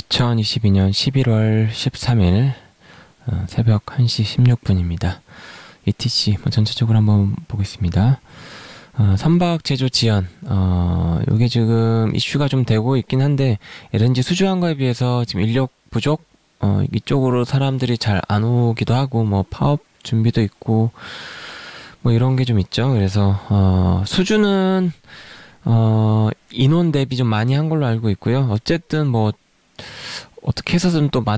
2022년 11월 13일 새벽 1시 16분입니다. ETC 전체적으로 한번 보겠습니다. 선박 제조 지연, 요게 지금 이슈가 좀 되고 있긴 한데, LNG 수주한 거에 비해서 지금 인력 부족, 이쪽으로 사람들이 잘 안 오기도 하고, 뭐 파업 준비도 있고, 뭐 이런 게 좀 있죠. 그래서 수주는 인원 대비 좀 많이 한 걸로 알고 있고요. 어쨌든 뭐 어떻게 해서든 또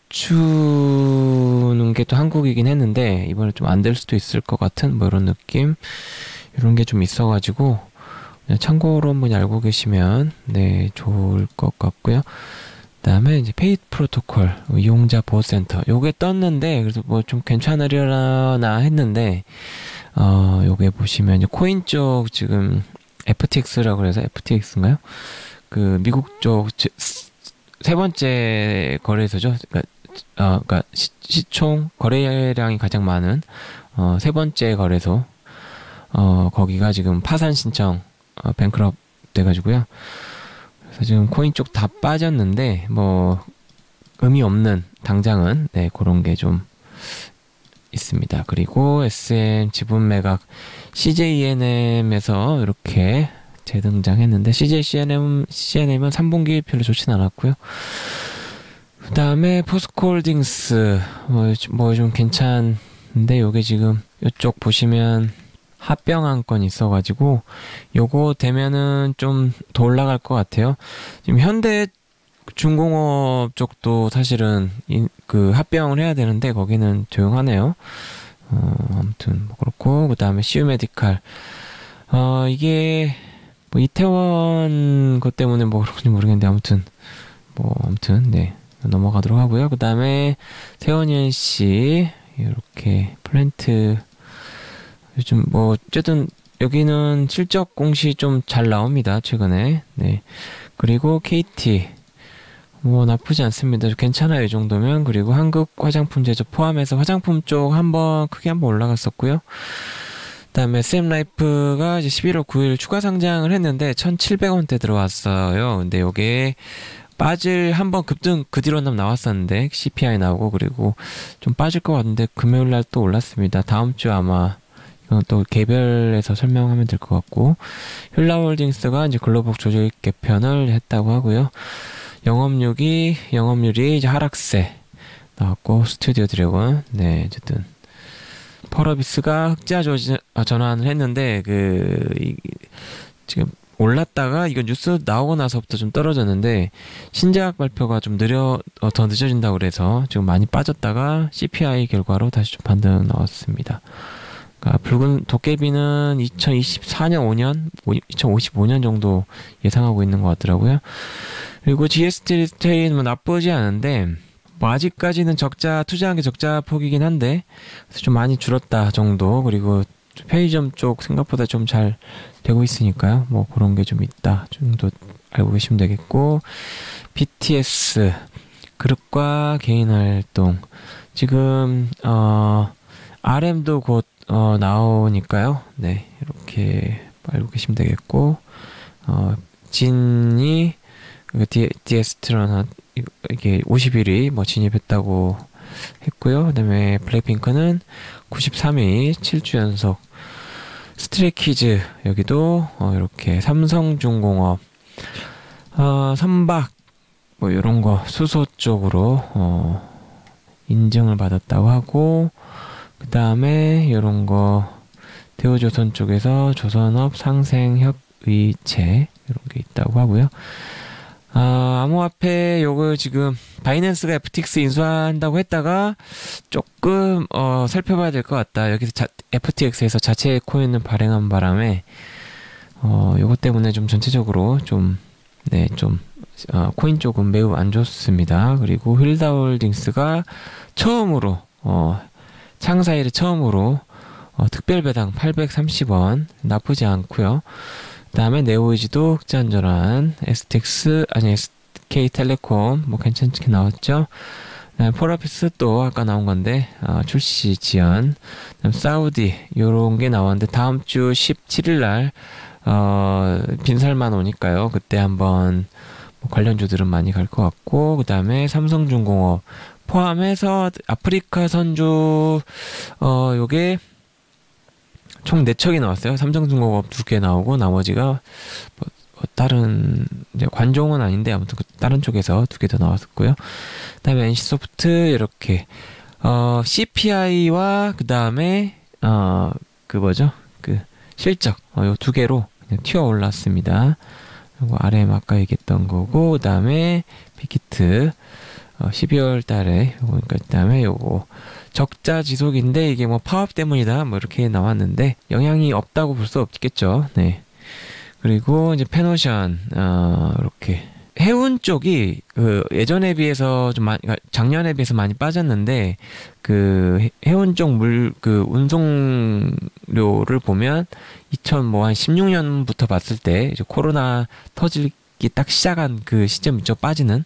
맞추는 게 또 한국이긴 했는데, 이번에 좀 안 될 수도 있을 것 같은 뭐 이런 느낌, 이런 게 좀 있어가지고 그냥 참고로 한번 알고 계시면 네 좋을 것 같고요. 그다음에 이제 페이 프로토콜 이용자 보호센터 요게 떴는데, 그래서 뭐 좀 괜찮으려나 했는데, 요게 보시면 이제 코인 쪽 지금 FTX라고 그래서, FTX인가요? 그 미국 쪽 세 번째 거래소죠. 그러니까 시총 거래량이 가장 많은 세 번째 거래소, 거기가 지금 파산 신청 뱅크럽 돼가지고요. 그래서 지금 코인 쪽 다 빠졌는데, 뭐 의미 없는, 당장은 네 그런 게 좀 있습니다. 그리고 SM 지분 매각 CJENM에서 이렇게 재등장했는데, CNM은 3분기 별로 좋진 않았고요. 그 다음에 포스코홀딩스 뭐 좀 괜찮은데, 요게 지금 이쪽 보시면 합병 한 건 있어가지고 요거 되면은 좀 더 올라갈 것 같아요. 지금 현대 중공업 쪽도 사실은 그 합병을 해야 되는데 거기는 조용하네요. 아무튼 뭐 그렇고, 그 다음에 CU 메디칼 이게 뭐 이태원 것 때문에 뭐 그런지 모르겠는데, 아무튼 네 넘어가도록 하고요. 그 다음에 세원이엔씨 이렇게 플랜트 요즘 뭐 어쨌든 여기는 실적 공시 좀 잘 나옵니다, 최근에. 네. 그리고 KT 뭐 나쁘지 않습니다. 괜찮아요, 이 정도면. 그리고 한국 화장품 제조 포함해서 화장품 쪽 크게 한번 올라갔었고요. 그다음에 SM라이프가 이제 11월 9일 추가 상장을 했는데 1,700원대 들어왔어요. 근데 요게 빠질 한번 급등 그 뒤로 나왔었는데 CPI 나오고, 그리고 좀 빠질 것 같은데 금요일 날 또 올랐습니다. 다음 주 아마 이건 또 개별해서 설명하면 될 것 같고, 힐라홀딩스가 이제 글로벌 조직 개편을 했다고 하고요. 영업률이 이제 하락세 나왔고, 스튜디오 드래곤 네 어쨌든 펄어비스가 흑자 전환을 했는데, 지금 올랐다가 이거 뉴스 나오고 나서부터 좀 떨어졌는데, 신작 발표가 좀 더 늦어진다고 그래서 지금 많이 빠졌다가 CPI 결과로 다시 좀 반등 나왔습니다. 그러니까 붉은 도깨비는 2024년 2055년 정도 예상하고 있는 것 같더라고요. 그리고 GST 리테일은 뭐 나쁘지 않은데, 뭐 아직까지는 투자한 게 적자 폭이긴 한데 좀 많이 줄었다 정도. 그리고 편의점 쪽 생각보다 좀 잘 되고 있으니까요. 뭐 그런 게 좀 있다 정도 알고 계시면 되겠고, BTS 그룹과 개인 활동 지금 RM도 곧 나오니까요. 네 이렇게 알고 계시면 되겠고, 진이 디에스트론 이게 51위 뭐 진입했다고 했고요. 그 다음에 블랙핑크는 93위 7주 연속, 스트레이키즈 여기도 이렇게 삼성중공업 선박 뭐 이런 거 수소 쪽으로 인증을 받았다고 하고, 그 다음에 이런 거 대우조선 쪽에서 조선업 상생협의체 이런 게 있다고 하고요. 암호화폐 요거 지금 바이낸스가 FTX 인수한다고 했다가 조금 살펴봐야 될 것 같다. 여기서 FTX에서 자체 코인을 발행한 바람에 요거 때문에 좀 전체적으로 코인 쪽은 매우 안 좋습니다. 그리고 힐다홀딩스가 처음으로 창사 이래 처음으로 특별 배당 830원 나쁘지 않고요. 그 다음에 네오이지도 흑자 전환, SK텔레콤 뭐 괜찮게 나왔죠. 폴라피스 또 아까 나온 건데 출시 지연, 사우디 요런 게 나왔는데 다음 주 17일 날 빈살만 오니까요. 그때 한번 관련주들은 많이 갈 것 같고, 그 다음에 삼성중공업 포함해서 아프리카 선주 요게 총 4척이 나왔어요. 삼성중공업 2개 나오고 나머지가 다른 이제 관종은 아닌데 아무튼 다른 쪽에서 2개 더 나왔었고요. 그 다음에 NC소프트 이렇게 CPI와 그 다음에 그 실적 요 2개로 그냥 튀어 올랐습니다. 그리고 아래 아까 얘기했던 거고, 그 다음에 빅히트 12월 달에 요거니까, 그 다음에 요거 적자 지속인데 이게 뭐 파업 때문이다 뭐 이렇게 나왔는데 영향이 없다고 볼 수 없겠죠. 네. 그리고 이제 페노션 이렇게 해운 쪽이 그 예전에 비해서 좀 많이, 작년에 비해서 많이 빠졌는데 그 해운 쪽 그 운송료를 보면 한 16년부터 봤을 때 이제 코로나 터지기 딱 시작한 그 시점 있죠. 빠지는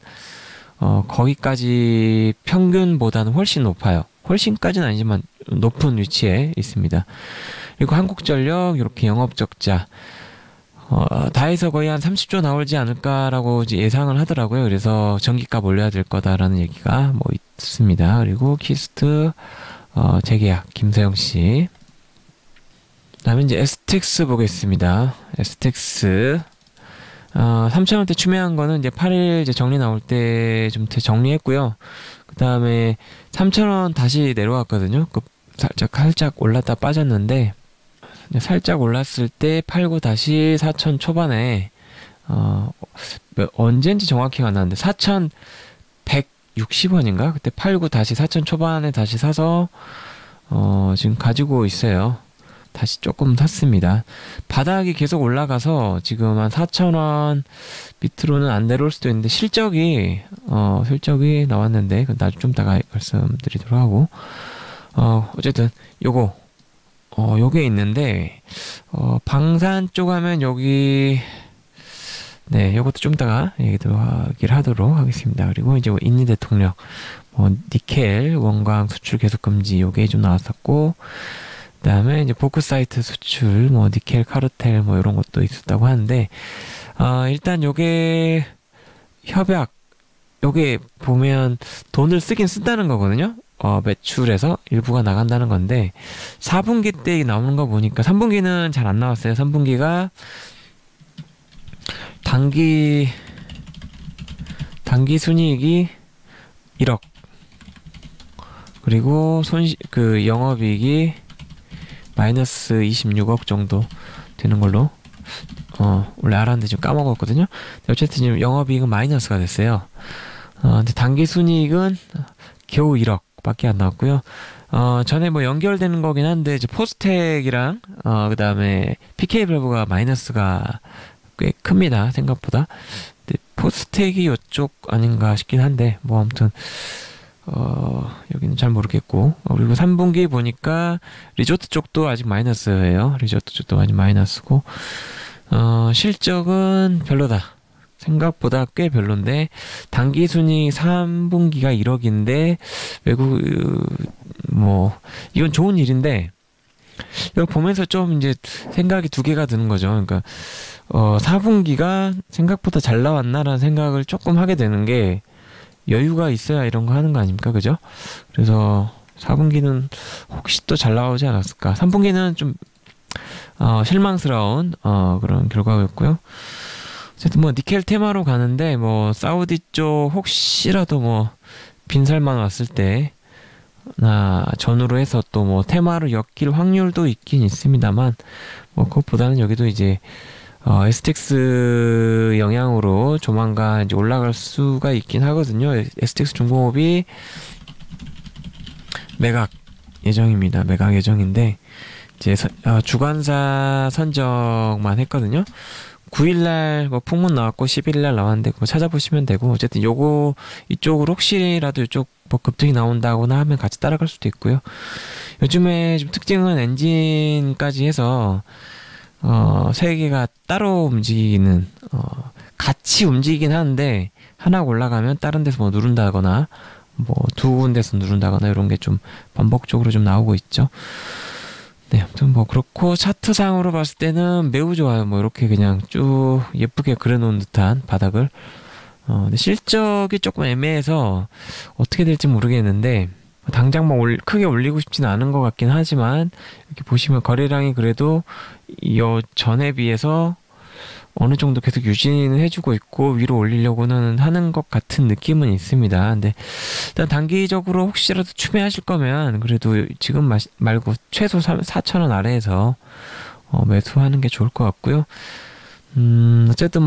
거기까지 평균보다는 훨씬 높아요. 훨씬까지는 아니지만 높은 위치에 있습니다. 그리고 한국전력 이렇게 영업적자 다 해서 거의 한 30조 나오지 않을까라고 이제 예상을 하더라고요. 그래서 전기값 올려야 될 거다라는 얘기가 뭐 있습니다. 그리고 키스트 재계약 김서영 씨. 그다음에 이제 STX 보겠습니다. STX 3,000원대 추매한 거는 이제 8일 이제 정리 나올 때 좀 정리했고요. 그다음에 3,000원 다시 내려왔거든요. 살짝 올랐다 빠졌는데 살짝 올랐을 때 팔고 다시 4,000 초반에 언제인지 정확히 안 나는데 4,160원인가? 그때 팔고 다시 4,000 초반에 다시 사서 지금 가지고 있어요. 다시 조금 샀습니다. 바닥이 계속 올라가서 지금 한 4,000원 밑으로는 안 내려올 수도 있는데 실적이 나왔는데 나중에 좀 이따가 말씀드리도록 하고 어쨌든 요게 있는데 방산 쪽 하면 여기 요것도 좀 이따가 얘기를 하도록 하겠습니다. 그리고 이제 인니 대통령 니켈 원광 수출 계속 금지 요게 좀 나왔었고, 그 다음에 이제 보크사이트 수출 니켈 카르텔 이런 것도 있었다고 하는데 일단 요게 협약 요게 보면 돈을 쓰긴 쓴다는 거거든요. 매출에서 일부가 나간다는 건데 4분기 때 나오는 거 보니까 3분기는 잘 안 나왔어요. 3분기가 단기 순이익이 1억 그리고 영업이익이 마이너스 26억 정도 되는 걸로 원래 알았는데 지금 까먹었거든요. 어쨌든 지금 영업이익은 마이너스가 됐어요. 근데 단기 순이익은 겨우 1억 밖에 안 나왔고요. 전에 연결되는 거긴 한데 이제 포스텍이랑 그 다음에 PK밸브가 마이너스가 꽤 큽니다. 생각보다. 근데 포스텍이 이쪽 아닌가 싶긴 한데 아무튼 여기는 잘 모르겠고, 그리고 3분기 보니까 리조트 쪽도 아직 마이너스예요. 리조트 쪽도 아직 마이너스고 실적은 별로다. 생각보다 꽤 별론데 단기 순이익 3분기가 1억인데 외국 이건 좋은 일인데 이거 보면서 좀 이제 생각이 두 개가 드는 거죠. 그러니까 4분기가 생각보다 잘 나왔나라는 생각을 조금 하게 되는 게 여유가 있어야 이런 거 하는 거 아닙니까? 그죠? 그래서 4분기는 혹시 또 잘 나오지 않았을까? 3분기는 좀 실망스러운 그런 결과였고요. 어쨌든 니켈 테마로 가는데 사우디 쪽 혹시라도 빈살만 왔을 때 전후로 해서 또 테마로 엮일 확률도 있긴 있습니다만 그것보다는 여기도 이제 STX 영향으로 조만간 이제 올라갈 수가 있긴 하거든요. STX 중공업이 매각 예정입니다. 매각 예정인데 이제 주관사 선정만 했거든요. 9일날 풍문 나왔고 11일날 나왔는데 그거 찾아보시면 되고, 어쨌든 이쪽으로 혹시라도 이쪽 급등이 나온다거나 하면 같이 따라갈 수도 있고요. 요즘에 좀 특징은 엔진까지 해서 세 개가 따로 움직이는 같이 움직이긴 하는데 하나가 올라가면 다른 데서 누른다거나 두 군데서 누른다거나 이런 게 좀 반복적으로 좀 나오고 있죠. 네, 아무튼 그렇고 차트상으로 봤을 때는 매우 좋아요. 이렇게 그냥 쭉 예쁘게 그려놓은 듯한 바닥을 근데 실적이 조금 애매해서 어떻게 될지 모르겠는데 당장 뭐 크게 올리고 싶지는 않은 것 같긴 하지만 이렇게 보시면 거래량이 그래도 전에 비해서 어느 정도 계속 유지는 해주고 있고 위로 올리려고는 하는 것 같은 느낌은 있습니다. 근데 일단 단기적으로 혹시라도 추매하실 거면 그래도 지금 말고 최소 4,000원 아래에서 매수하는 게 좋을 것 같고요. 어쨌든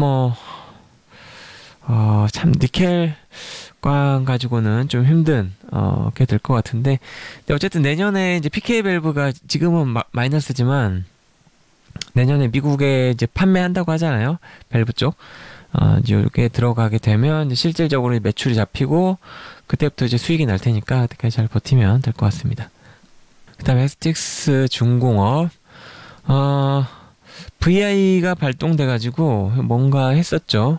참 니켈광 가지고는 좀 힘든 게 될 것 같은데, 근데 어쨌든 내년에 이제 PK 밸브가 지금은 마이너스지만 내년에 미국에 이제 판매한다고 하잖아요. 밸브 쪽. 이제 이게 들어가게 되면 이제 실질적으로 매출이 잡히고 그때부터 이제 수익이 날 테니까 그때까지 잘 버티면 될 것 같습니다. 그 다음에 STX 중공업. VI가 발동돼가지고 뭔가 했었죠.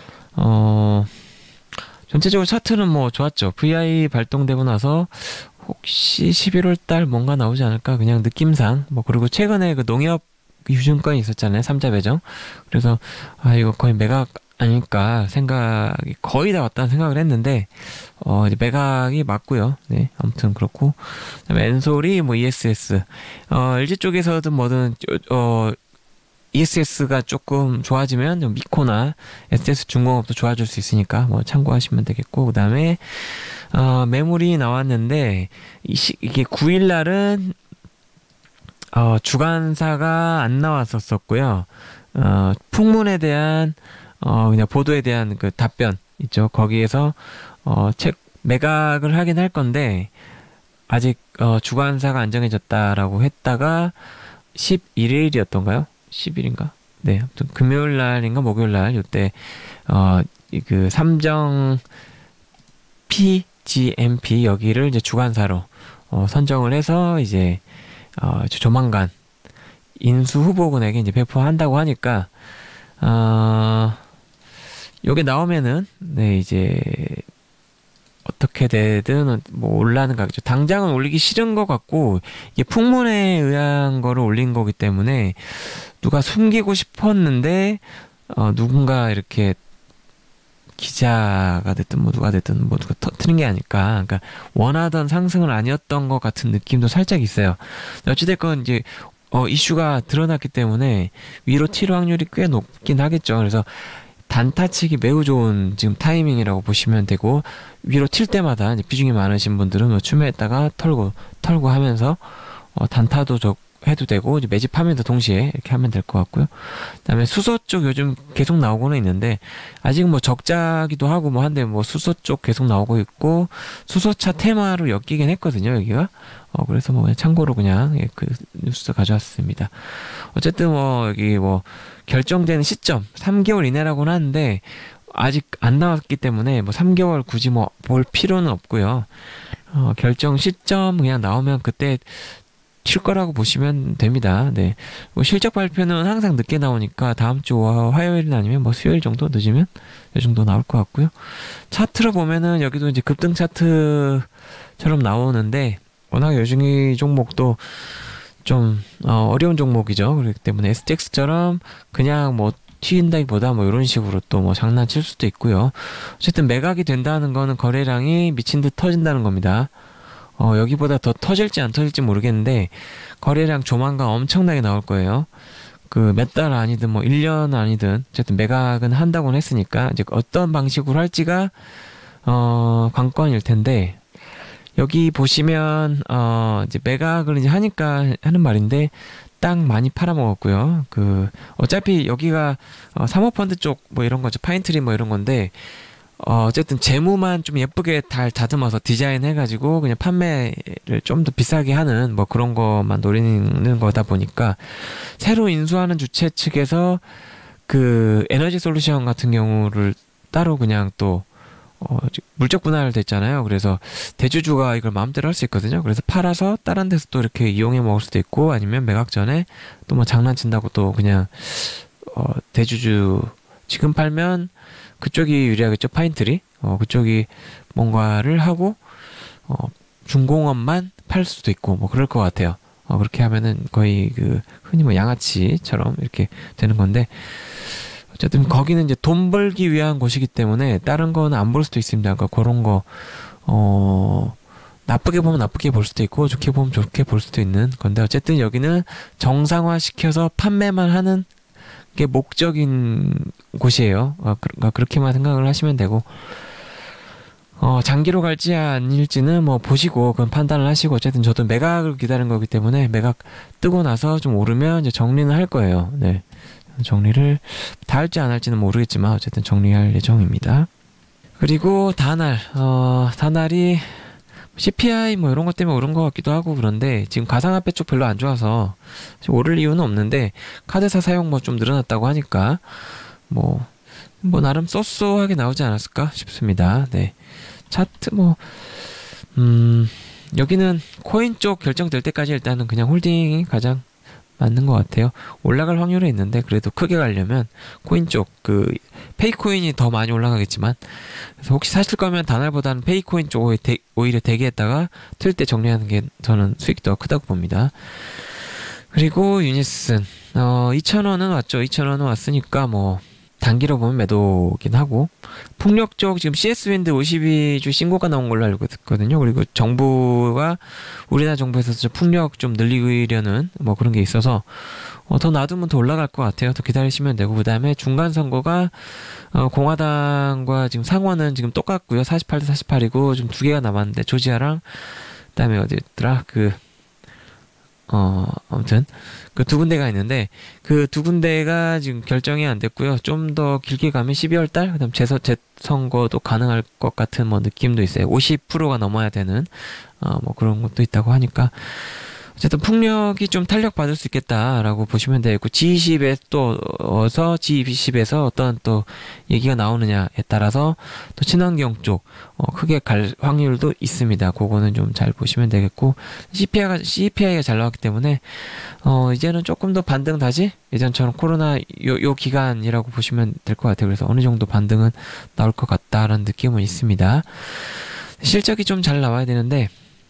전체적으로 차트는 뭐 좋았죠. VI 발동되고 나서 혹시 11월 달 뭔가 나오지 않을까 그냥 느낌상 그리고 최근에 그 농협 유증권이 있었잖아요. 3자 배정. 그래서 이거 거의 매각 아닐까 생각이 거의 다 왔다는 생각을 했는데 이제 매각이 맞고요. 네, 아무튼 그렇고 그다음에 엔솔이 ESS LG 쪽에서든 뭐든 ESS가 조금 좋아지면 미코나 SS 중공업도 좋아질 수 있으니까 참고하시면 되겠고, 그 다음에 매물이 나왔는데 이게 9일 날은 주간사가 안 나왔었고요. 풍문에 대한 그냥 보도에 대한 그 답변 있죠. 거기에서 매각을 하긴 할 건데 아직 주간사가 안 정해졌다라고 했다가 11일이었던가요? 10일인가? 네, 아무튼 금요일 날인가 목요일 날 이때 그 삼정 PGMP 여기를 이제 주관사로 선정을 해서 이제 조만간 인수 후보군에게 이제 배포한다고 하니까 요게 나오면은 네 이제 어떻게 되든 올라는 가겠죠. 당장은 올리기 싫은 것 같고 이게 풍문에 의한 거를 올린 거기 때문에 누가 숨기고 싶었는데 누군가 이렇게 기자가 됐든 누가 됐든 누가 터트린 게 아닐까. 그러니까 원하던 상승은 아니었던 것 같은 느낌도 살짝 있어요. 어찌됐건 이제 이슈가 드러났기 때문에 위로 튈 확률이 꽤 높긴 하겠죠. 그래서 단타치기 매우 좋은 지금 타이밍이라고 보시면 되고, 위로 튈 때마다 이제 비중이 많으신 분들은 추매했다가 털고 하면서 단타도 해도 되고 이제 매집하면서 동시에 이렇게 하면 될 것 같고요. 그다음에 수소 쪽 요즘 계속 나오고는 있는데 아직 적자기도 하고 한데 수소 쪽 계속 나오고 있고 수소차 테마로 엮이긴 했거든요, 여기가. 그래서 그냥 참고로 그냥 그 뉴스 가져왔습니다. 어쨌든 여기 결정되는 시점 3개월 이내라고는 하는데 아직 안 나왔기 때문에 3개월 굳이 볼 필요는 없고요. 결정 시점 그냥 나오면 그때 칠 거라고 보시면 됩니다. 네. 실적 발표는 항상 늦게 나오니까 다음 주 화요일이나 아니면 수요일 정도 늦으면 이 정도 나올 것 같고요. 차트로 보면은 여기도 이제 급등 차트처럼 나오는데 워낙 요즘 종목도 좀 어려운 종목이죠. 그렇기 때문에 STX처럼 그냥 튀긴다기보다 이런 식으로 또 장난칠 수도 있고요. 어쨌든 매각이 된다는 거는 거래량이 미친 듯 터진다는 겁니다. 여기보다 더 터질지 안 터질지 모르겠는데 거래량 조만간 엄청나게 나올 거예요. 그 몇 달 아니든 1년 아니든 어쨌든 매각은 한다고는 했으니까 이제 어떤 방식으로 할지가 관건일 텐데, 여기 보시면 이제 매각을 이제 하니까 하는 말인데 땅 많이 팔아먹었고요. 어차피 여기가 사모펀드 쪽 이런 거죠. 파인트리 이런 건데 어쨌든 재무만 좀 예쁘게 잘 다듬어서 디자인해가지고 그냥 판매를 좀 더 비싸게 하는 그런 것만 노리는 거다 보니까 새로 인수하는 주체 측에서 그 에너지 솔루션 같은 경우를 따로 그냥 또 물적 분할됐잖아요. 그래서 대주주가 이걸 마음대로 할 수 있거든요. 그래서 팔아서 다른 데서 또 이렇게 이용해 먹을 수도 있고, 아니면 매각 전에 또 장난친다고 또 그냥 대주주 지금 팔면 그쪽이 유리하겠죠. 파인트리 그쪽이 뭔가를 하고 중공업만 팔 수도 있고 그럴 것 같아요. 그렇게 하면은 거의 흔히 양아치처럼 이렇게 되는 건데, 어쨌든 거기는 이제 돈 벌기 위한 곳이기 때문에 다른 거는 안 볼 수도 있습니다. 그러니까 그런 거 나쁘게 보면 나쁘게 볼 수도 있고 좋게 보면 좋게 볼 수도 있는 건데 어쨌든 여기는 정상화 시켜서 판매만 하는 게 목적인 곳이에요. 그러니까 그렇게만 생각을 하시면 되고 장기로 갈지 아닐지는 뭐 보시고 그건 판단을 하시고 어쨌든 저도 매각을 기다린 거기 때문에 매각 뜨고 나서 좀 오르면 이제 정리는 할 거예요. 네. 정리를 다 할지 안 할지는 모르겠지만 어쨌든 정리할 예정입니다. 그리고 다날이 CPI 뭐 이런 것 때문에 오른 것 같기도 하고 그런데 지금 가상화폐 쪽 별로 안 좋아서 오를 이유는 없는데 카드사 사용 뭐 좀 늘어났다고 하니까 뭐 나름 쏘쏘하게 나오지 않았을까 싶습니다. 네. 차트 여기는 코인 쪽 결정될 때까지 일단은 그냥 홀딩이 가장 맞는 것 같아요. 올라갈 확률이 있는데 그래도 크게 가려면 코인 쪽 페이코인이 더 많이 올라가겠지만 그래서 혹시 사실 거면 다날보다는 페이코인 쪽 오히려 대기했다가 틀 때 정리하는 게 저는 수익이 더 크다고 봅니다. 그리고 유니슨 2,000원은 왔죠. 2,000원은 왔으니까 뭐 단기로 보면 매도긴 하고 풍력 쪽 지금 CS 윈드 52주 신고가 나온 걸로 알고 있거든요. 그리고 우리나라 정부에서 풍력 좀 늘리려는 뭐 그런 게 있어서 더 놔두면 더 올라갈 것 같아요. 더 기다리시면 되고 그 다음에 중간 선거가 공화당과 지금 상원은 지금 똑같고요. 48대 48이고 좀 두 개가 남았는데 조지아랑 그다음에 어디였더라 아무튼 그 두 군데가 있는데 그 두 군데가 지금 결정이 안 됐고요. 좀 더 길게 가면 12월 달 그다음 재선거도 가능할 것 같은 뭐 느낌도 있어요. 50%가 넘어야 되는 뭐 그런 것도 있다고 하니까 어쨌든 풍력이 좀 탄력 받을 수 있겠다라고 보시면 되고 G20에서 어떤 또 얘기가 나오느냐에 따라서 또 친환경 쪽 크게 갈 확률도 있습니다. 그거는 좀 잘 보시면 되겠고 CPI가 잘 나왔기 때문에 이제는 조금 더 반등 다시 예전처럼 코로나 요 기간이라고 보시면 될 것 같아요. 그래서 어느 정도 반등은 나올 것 같다라는 느낌은 있습니다. 실적이 좀 잘 나와야 되는데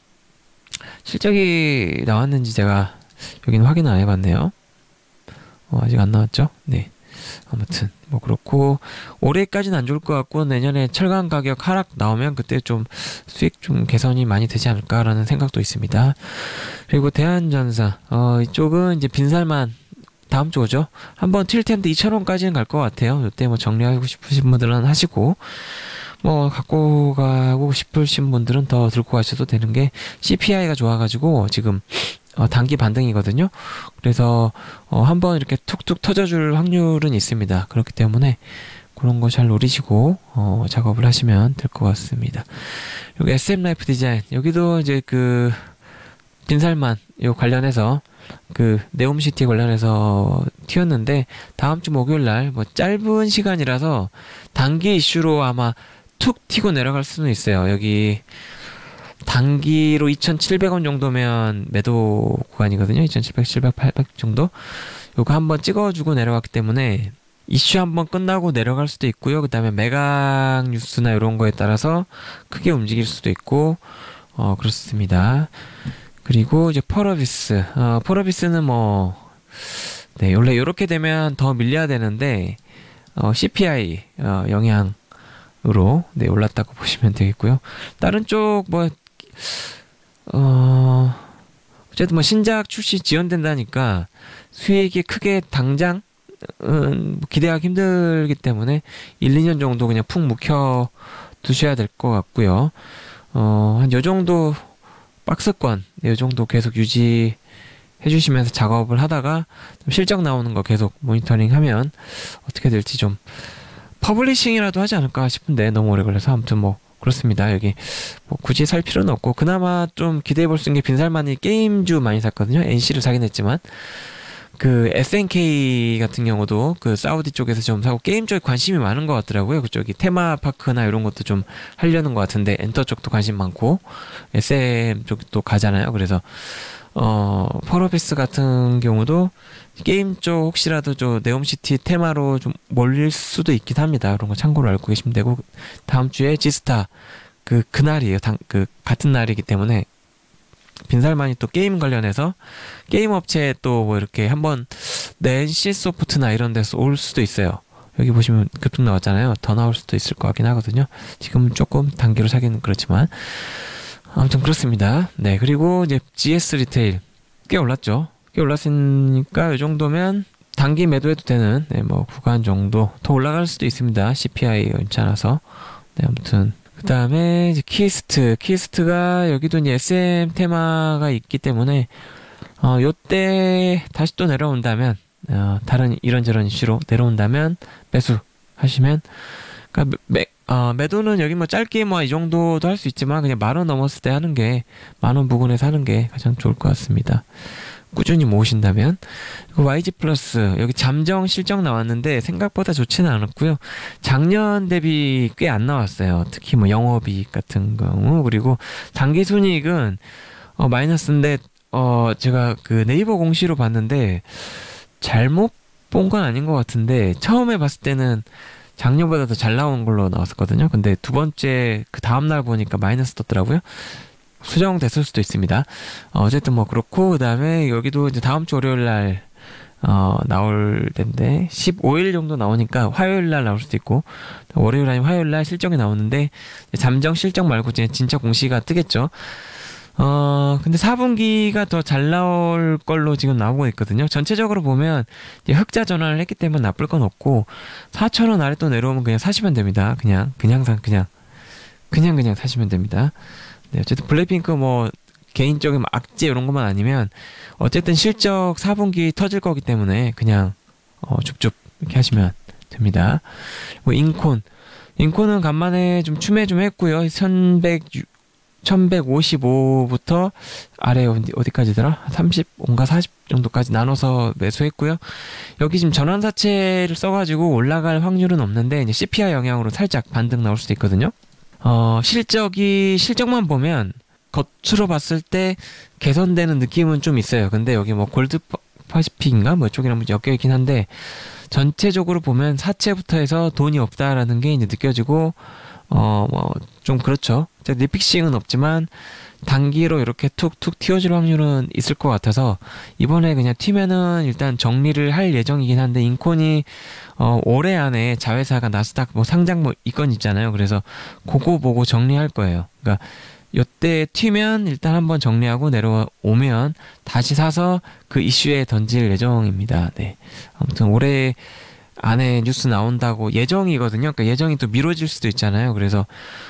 실적이 나왔는지 제가 여기는 확인을 안 해봤네요. 아직 안 나왔죠? 네. 아무튼 뭐 그렇고 올해까지는 안 좋을 것 같고 내년에 철강 가격 하락 나오면 그때 좀 수익 좀 개선이 많이 되지 않을까라는 생각도 있습니다. 그리고 대한전사 이쪽은 이제 빈살만 다음 주 오죠. 한번 튈 텐데 2,000원까지는 갈 것 같아요. 이때 뭐 정리하고 싶으신 분들은 하시고 뭐 갖고 가고 싶으신 분들은 더 들고 가셔도 되는 게 CPI가 좋아가지고 지금 단기 반등이거든요. 그래서 한번 이렇게 툭툭 터져줄 확률은 있습니다. 그렇기 때문에 그런 거 잘 노리시고 작업을 하시면 될 것 같습니다. 여기 SM 라이프 디자인 여기도 이제 그 빈살만 요 관련해서 그 네옴시티 관련해서 튀었는데 다음 주 목요일 날 뭐 짧은 시간이라서 단기 이슈로 아마 툭 튀고 내려갈 수는 있어요. 여기 단기로 2,700원 정도면 매도 구간이거든요. 2,700, 700, 800 정도. 요거 한번 찍어주고 내려갔기 때문에 이슈 한번 끝나고 내려갈 수도 있고요. 그 다음에 매각 뉴스나 이런 거에 따라서 크게 움직일 수도 있고 그렇습니다. 그리고 이제 펄어비스는 뭐 네, 원래 이렇게 되면 더 밀려야 되는데 CPI 영향으로 네, 올랐다고 보시면 되겠고요. 다른 쪽 뭐 어쨌든 뭐 신작 출시 지연된다니까 수익이 크게 당장 기대하기 힘들기 때문에 1, 2년 정도 그냥 푹 묵혀 두셔야 될 것 같고요. 한 요 정도 박스권 요 정도 계속 유지해 주시면서 작업을 하다가 좀 실적 나오는 거 계속 모니터링 하면 어떻게 될지 좀 퍼블리싱이라도 하지 않을까 싶은데 너무 오래 걸려서 아무튼 뭐 그렇습니다. 여기 뭐 굳이 살 필요는 없고 그나마 좀 기대해 볼 수 있는 게 빈살만이 게임주 많이 샀거든요. NC를 사긴 했지만 그 SNK 같은 경우도 그 사우디 쪽에서 좀 사고 게임 쪽에 관심이 많은 것 같더라고요. 그쪽이 테마파크나 이런 것도 좀 하려는 것 같은데 엔터 쪽도 관심 많고 SM 쪽도 가잖아요. 그래서 펄어비스 같은 경우도 게임 쪽 혹시라도 저 네옴시티 테마로 좀 몰릴 수도 있긴 합니다. 그런 거 참고로 알고 계시면 되고 다음 주에 지스타 그날이에요. 같은 날이기 때문에 빈살만이 또 게임 관련해서 게임 업체에 또 뭐 이렇게 한번 NC 소프트나 이런 데서 올 수도 있어요. 여기 보시면 급등 나왔잖아요. 더 나올 수도 있을 것 같긴 하거든요. 지금은 조금 단기로 사기는 그렇지만 아무튼 그렇습니다. 네, 그리고 이제 GS 리테일 꽤 올랐죠. 꽤 올랐으니까 이 정도면 단기 매도해도 되는 뭐 구간 정도 더 올라갈 수도 있습니다. CPI 괜찮아서. 네, 아무튼 그 다음에 이제 키스트가 여기도 이제 SM 테마가 있기 때문에 요때 다시 또 내려온다면 다른 이런저런 이슈로 내려온다면 매수하시면, 그러니까 매도는 여기 뭐 짧게 뭐 이 정도도 할 수 있지만 그냥 10,000원 넘었을 때 하는 게, 10,000원 부근에서 하는 게 가장 좋을 것 같습니다. 꾸준히 모으신다면. YG 플러스 여기 잠정 실적 나왔는데 생각보다 좋지는 않았고요. 작년 대비 꽤 안 나왔어요. 특히 뭐 영업이익 같은 경우. 그리고 당기순이익은 마이너스인데 제가 그 네이버 공시로 봤는데 잘못 본 건 아닌 것 같은데, 처음에 봤을 때는 작년보다 더 잘 나온 걸로 나왔었거든요. 근데 두 번째 그 다음날 보니까 마이너스 떴더라고요. 수정됐을 수도 있습니다. 어쨌든 뭐 그렇고, 그 다음에 여기도 이제 다음 주 월요일 날 나올 텐데 15일 정도 나오니까 화요일 날 나올 수도 있고, 월요일 아니면 화요일 날 실적이 나오는데 잠정 실적 말고 이제 진짜 공시가 뜨겠죠. 근데 4분기가 더 잘 나올 걸로 지금 나오고 있거든요. 전체적으로 보면 이제 흑자 전환을 했기 때문에 나쁠 건 없고, 4,000원 아래 또 내려오면 그냥 사시면 됩니다. 그냥 사시면 됩니다. 네, 어쨌든 블랙핑크 뭐 개인적인 악재 이런 것만 아니면 어쨌든 실적 4분기 터질 거기 때문에 그냥 줍줍 이렇게 하시면 됩니다. 뭐 인콘은 간만에 좀 추매 좀 했고요. 1155부터 아래 어디까지더라? 35인가 40 정도까지 나눠서 매수했고요. 여기 지금 전환사채를 써가지고 올라갈 확률은 없는데 이제 CPI 영향으로 살짝 반등 나올 수도 있거든요. 실적만 보면 겉으로 봤을 때 개선되는 느낌은 좀 있어요. 근데 여기 뭐 골드 파시픽인가 뭐 이쪽이랑 엮여 있긴 한데, 전체적으로 보면 사채부터 해서 돈이 없다라는 게 이제 느껴지고, 뭐 좀 그렇죠. 리픽싱은 없지만 단기로 이렇게 툭툭 튀어줄 확률은 있을 것 같아서 이번에 그냥 튀면은 일단 정리를 할 예정이긴 한데, 인콘이 올해 안에 자회사가 나스닥 뭐 상장 뭐 이건 있잖아요. 그래서 그거 보고 정리할 거예요. 그러니까 요때 튀면 일단 한번 정리하고 내려오면 다시 사서 그 이슈에 던질 예정입니다. 네. 아무튼 올해 안에 뉴스 나온다고 예정이거든요. 그러니까 예정이 또 미뤄질 수도 있잖아요. 그래서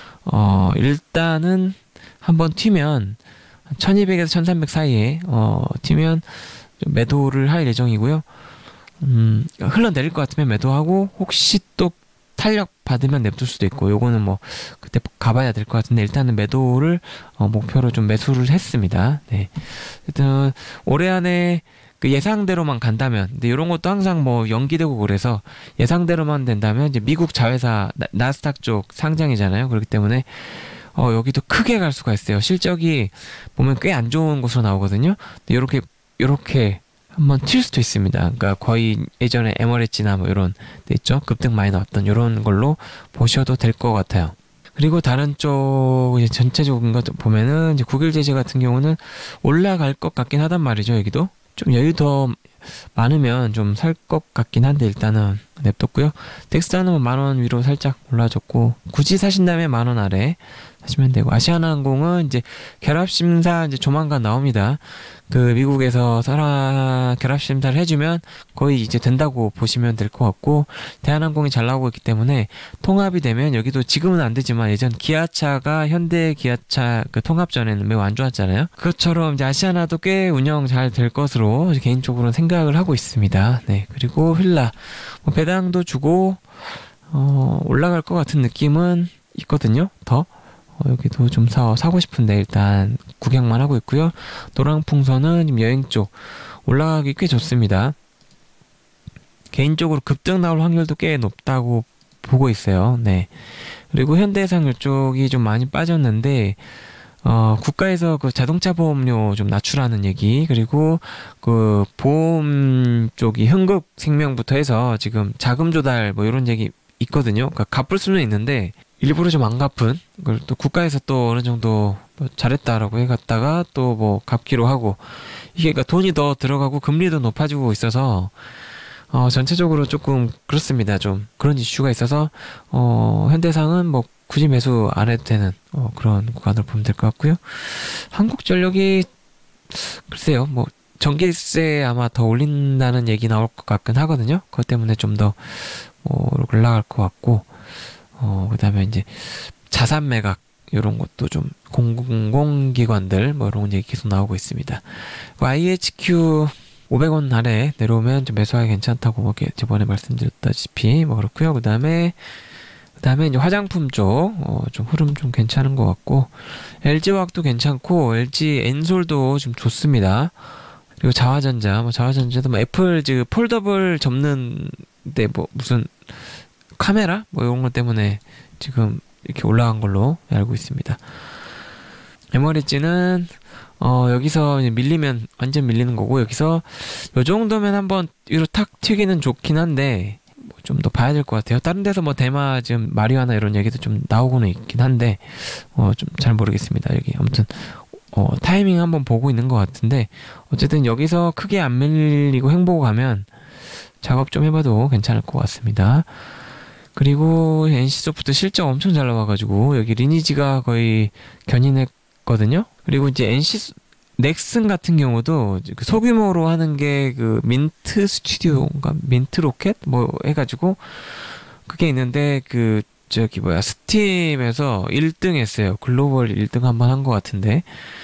일단은 한번 튀면 1200에서 1300 사이에 튀면 좀 매도를 할 예정이고요. 흘러내릴 것 같으면 매도하고, 혹시 또 탄력 받으면 냅둘 수도 있고, 요거는 뭐 그때 가봐야 될 것 같은데, 일단은 매도를 목표로 좀 매수를 했습니다. 네. 일단 올해 안에 그 예상대로만 간다면, 근데 이런 것도 항상 뭐 연기되고 그래서 예상대로만 된다면 이제 미국 자회사 나스닥 쪽 상장이잖아요. 그렇기 때문에 여기도 크게 갈 수가 있어요. 실적이 보면 꽤 안 좋은 곳으로 나오거든요. 근데 요렇게 한번 튈 수도 있습니다. 그러니까 거의 예전에 에머레지나 뭐 이런 데 있죠. 급등 많이 나왔던 이런 걸로 보셔도 될 것 같아요. 그리고 다른 쪽 이제 전체적인 것 보면은 이제 국일제재 같은 경우는 올라갈 것 같긴 하단 말이죠. 여기도 좀 여유 더 많으면 좀 살 것 같긴 한데 일단은 냅뒀고요. 텍스트는 10,000원 위로 살짝 올라졌고, 굳이 사신다면 10,000원 아래 하시면 되고, 아시아나항공은 이제 결합심사 이제 조만간 나옵니다. 그 미국에서 결합심사를 해주면 거의 이제 된다고 보시면 될 것 같고, 대한항공이 잘 나오고 있기 때문에 통합이 되면 여기도 지금은 안 되지만 예전 기아차가 현대 기아차 그 통합 전에는 매우 안 좋았잖아요. 그것처럼 이제 아시아나도 꽤 운영 잘 될 것으로 개인적으로는 생각을 하고 있습니다. 네, 그리고 휠라 뭐 배당도 주고 올라갈 것 같은 느낌은 있거든요. 더 여기도 좀 사고 싶은데 일단 구경만 하고 있고요. 노랑풍선은 지금 여행 쪽 올라가기 꽤 좋습니다. 개인적으로 급등 나올 확률도 꽤 높다고 보고 있어요. 네. 그리고 현대해상 이쪽이 좀 많이 빠졌는데, 국가에서 그 자동차 보험료 좀 낮추라는 얘기, 그리고 그 보험 쪽이 흥국생명부터 해서 지금 자금 조달 뭐 이런 얘기 있거든요. 그러니까 갚을 수는 있는데 일부러 좀 안 갚은 걸 또 국가에서 또 어느 정도 뭐 잘했다라고 해갔다가 또 뭐 갚기로 하고, 이게 그러니까 돈이 더 들어가고 금리도 높아지고 있어서 전체적으로 조금 그렇습니다. 좀 그런 이슈가 있어서 현대상은 뭐 굳이 매수 안 해도 되는 그런 구간을 보면 될 것 같고요. 한국전력이 글쎄요, 뭐 전기세 아마 더 올린다는 얘기 나올 것 같긴 하거든요. 그것 때문에 좀 더 올라갈 것 같고, 그다음에 이제 자산 매각 이런 것도 좀 공공기관들 뭐 이런 얘기 계속 나오고 있습니다. IHQ 500원 아래 내려오면 좀 매수하기 괜찮다고 뭐 이렇게 저번에 말씀드렸다시피 뭐 그렇고요. 그다음에 이제 화장품 쪽 좀 흐름 좀 괜찮은 것 같고, LG화학도 괜찮고 LG 엔솔도 좀 좋습니다. 그리고 자화전자도 뭐 애플 폴더블 접는데 뭐 무슨 카메라 뭐 이런 것 때문에 지금 이렇게 올라간 걸로 알고 있습니다. 에머리지는 여기서 이제 밀리면 완전 밀리는 거고, 여기서 요 정도면 한번 위로 탁 튀기는 좋긴 한데 뭐 좀 더 봐야 될 것 같아요. 다른 데서 뭐 대마 지금 마리화나 이런 얘기도 좀 나오고는 있긴 한데 좀 잘 모르겠습니다. 여기 아무튼 타이밍 한번 보고 있는 것 같은데, 어쨌든 여기서 크게 안 밀리고 횡보고 가면 작업 좀 해봐도 괜찮을 것 같습니다. 그리고 NC소프트 실적 엄청 잘 나와가지고 여기 리니지가 거의 견인했거든요. 그리고 이제 넥슨 같은 경우도 그 소규모로 하는 게 그 민트 스튜디오인가 민트 로켓 뭐 해가지고 그게 있는데, 그 저기 스팀에서 1등 했어요. 글로벌 1등 한번 한 것 같은데,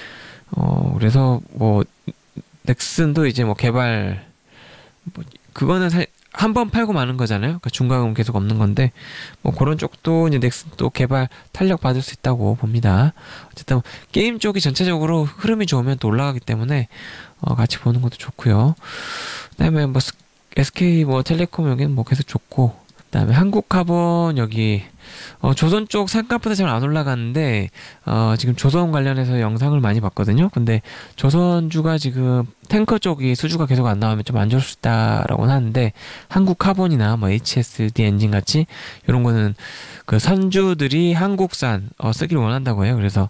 그래서 뭐 넥슨도 이제 뭐 개발 뭐 그거는 한 번 팔고 마는 거잖아요. 그러니까 중간은 계속 없는 건데, 뭐 그런 쪽도 이제 넥슨 또 개발 탄력 받을 수 있다고 봅니다. 어쨌든 게임 쪽이 전체적으로 흐름이 좋으면 또 올라가기 때문에 같이 보는 것도 좋고요. 그다음에 뭐 SK 뭐 텔레콤 여기는 뭐 계속 좋고, 그다음에 한국카본 여기 조선 쪽 생각보다 잘 안 올라가는데 지금 조선 관련해서 영상을 많이 봤거든요. 근데 조선주가 지금 탱커 쪽이 수주가 계속 안 나오면 좀 안 좋을 수 있다라고는 하는데, 한국카본이나 뭐 HSD 엔진 같이 이런 거는 그 선주들이 한국산 쓰기를 원한다고 해요. 그래서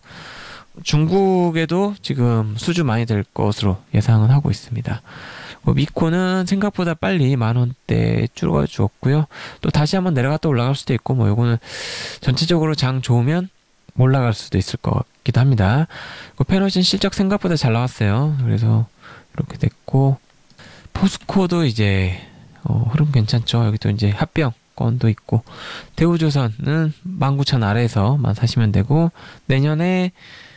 중국에도 지금 수주 많이 될 것으로 예상은 하고 있습니다. 미코는 생각보다 빨리 10,000원대 줄어주었고요. 또 다시 한번 내려갔다 올라갈 수도 있고, 뭐 요거는 전체적으로 장 좋으면 올라갈 수도 있을 것 같기도 합니다. 페너신 실적 생각보다 잘 나왔어요. 그래서 이렇게 됐고, 포스코도 이제 흐름 괜찮죠. 여기 또 이제 합병권도 있고, 대우조선은 19,000 아래에서만 사시면 되고, 내년에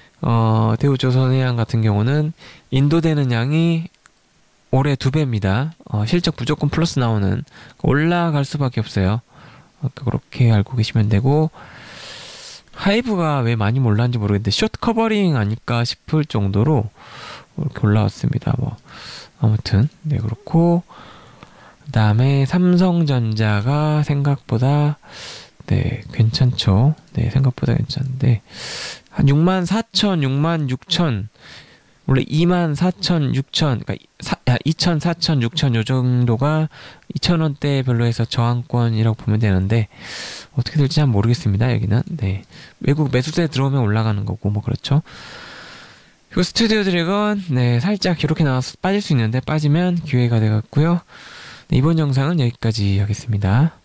대우조선해양 같은 경우는 인도되는 양이 올해 2배입니다. 실적 무조건 플러스 나오는, 올라갈 수밖에 없어요. 그렇게 알고 계시면 되고, 하이브가 왜 많이 올랐는지 모르겠는데 숏 커버링 아닐까 싶을 정도로 이렇게 올라왔습니다. 뭐 아무튼 네, 그렇고, 그 다음에 삼성전자가 생각보다 네 괜찮죠. 네, 생각보다 괜찮은데 한 64,000, 66,000, 원래 24,000, 6,000, 그러니까 2,000, 4,000, 6,000 요 정도가 2,000원대 별로 해서 저항권이라고 보면 되는데, 어떻게 될지 잘 모르겠습니다. 여기는 네, 외국 매수세 들어오면 올라가는 거고 뭐 그렇죠. 그리고 스튜디오 드래곤 네, 살짝 이렇게 나와서 빠질 수 있는데 빠지면 기회가 돼갖고요. 네, 이번 영상은 여기까지 하겠습니다.